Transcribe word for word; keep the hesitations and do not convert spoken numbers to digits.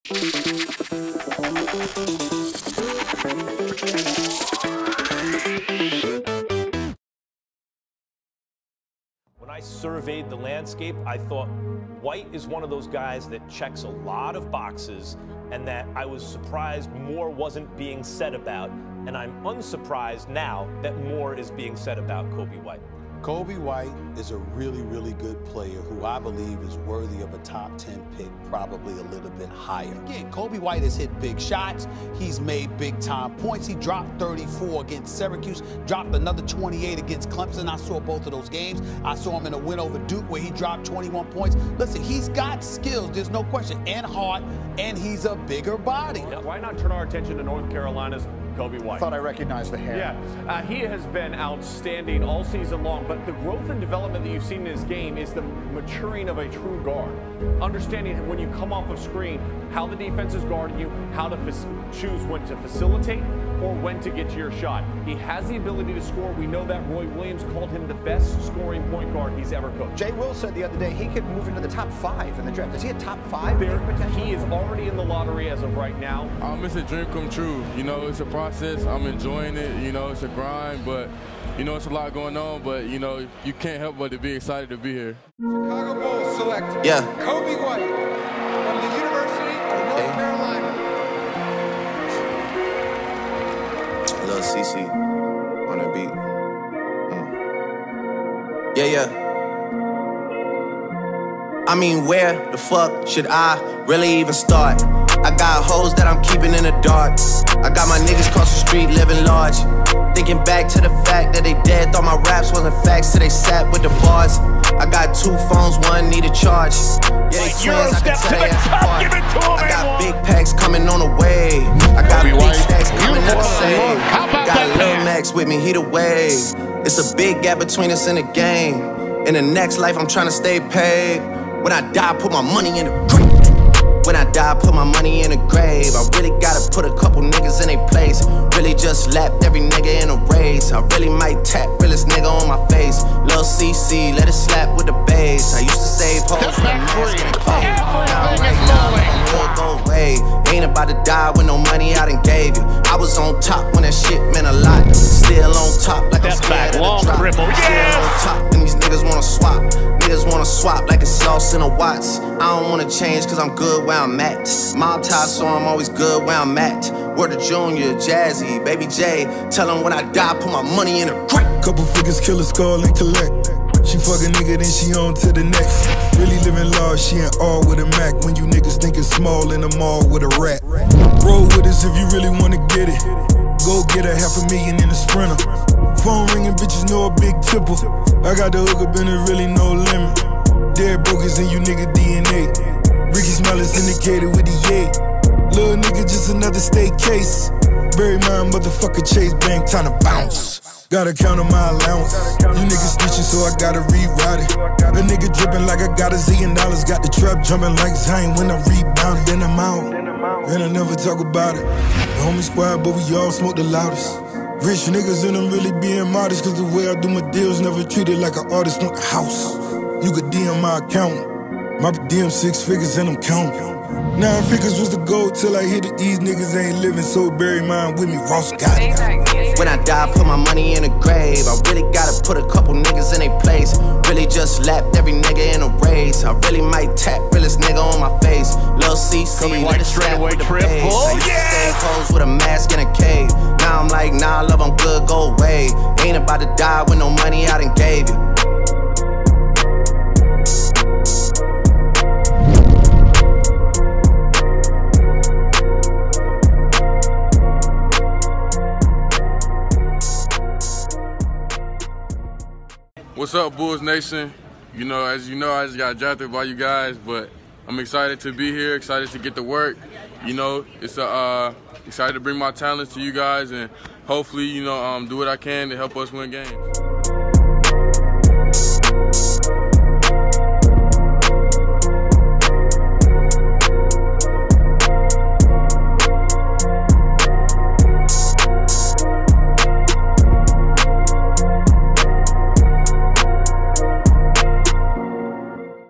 When I surveyed the landscape, I thought White is one of those guys that checks a lot of boxes, and that I was surprised more wasn't being said about, and I'm unsurprised now that more is being said about Coby White. Coby White is a really, really good player who I believe is worthy of a top ten pick, probably a little bit higher. Again, Coby White has hit big shots. He's made big-time points. He dropped thirty-four against Syracuse, dropped another twenty-eight against Clemson. I saw both of those games. I saw him in a win over Duke where he dropped twenty-one points. Listen, he's got skills, there's no question, and heart, and he's a bigger body. Yeah, why not turn our attention to North Carolina's Coby White? I thought I recognized the hair. Yeah, uh, he has been outstanding all season long, but the growth and development that you've seen in his game is the maturing of a true guard. Understanding when you come off of screen, how the defense is guarding you, how to choose when to facilitate or when to get to your shot. He has the ability to score. We know that Roy Williams called him the best scoring point guard he's ever coached. Jay Will said the other day he could move into the top five in the draft. Is he a top five? There, he is already in the lottery as of right now. Um, it's a dream come true. You know, it's a process. I'm enjoying it. You know, it's a grind, but, you know, it's a lot going on, but, you know, you can't help but to be excited to be here. Chicago Bulls select yeah. Coby White from the University of North okay. Carolina. Lil C C on the beat. Mm. Yeah, yeah. I mean, where the fuck should I really even start? I got hoes that I'm keeping in the dark. I got my niggas across the street living large. Thinking back to the fact that they dead, thought my raps wasn't facts, so they sat with the bars. I got two phones, one need a charge. Yeah, they twins, I can tell they apart. I got big packs coming on the way. I got big stacks coming out the same. Got Lil Max with me, he the wave. It's a big gap between us in the game. In the next life, I'm trying to stay paid. When I die, put my money in the grave. When I die, put my money in the grave. I really gotta put a couple niggas in their place. Really just lapped every nigga in a race. I really might tap realest nigga on my face. Lil C C, let it slap with the bass. I used to save hoes with a mask in a cave. Now right now, I'm good, go away. Ain't about to die with no money I done gave you. I was on top when that shit meant a lot. Still on top like I'm scared of the drop. Still on top and these niggas wanna swap. Niggas wanna swap like it's sauce in a Watts. I don't wanna change cause I'm good where I'm at. Mob ties, so I'm always good where I'm at. Word to Junior, Jazzy, Baby J. Tell him when I die, put my money in a grave. Couple figures, kill a skull and collect. She fuck a nigga, then she on to the next. Really living large, she ain't all with a Mac. When you niggas thinking small in the mall with a rat. Roll with us if you really wanna get it. Go get a half a million in a Sprinter. Phone ringing, bitches know a big tipple. I got the hook up and there really no limit. Dead brokers in you nigga D N A. Ricky Smile is indicated with the yay. Little nigga just another state case. Bury my motherfucker Chase Bank, time to bounce. Gotta count on my allowance. You niggas snitching, so I gotta rewrite it. A nigga dripping like I got a zillion dollars. Got the trap jumping like Zane when I rebound. Then I'm out, and I never talk about it. The homie squad, but we all smoke the loudest. Rich niggas and I'm really being modest, cause the way I do my deals never treated like an artist want the house. You could D M my account. My D M six figures and I'm counting. Nine figures was the goal till I hit it. These niggas ain't living, so bury mine with me. Ross got it. When I die, put my money in a grave. I really gotta put a couple niggas in their place. Really just lapped every nigga in a race. I really might tap realest nigga on my face. Lil C C, let it slap with the bass. I used to save hoes with a mask in a cave. Now I'm like, nah, love, I'm good, go away. Ain't about to die with no money I done gave you. What's up, Bulls Nation? You know, as you know, I just got drafted by you guys, but I'm excited to be here, excited to get to work. You know, it's a, uh, excited to bring my talents to you guys and hopefully, you know, um, do what I can to help us win games.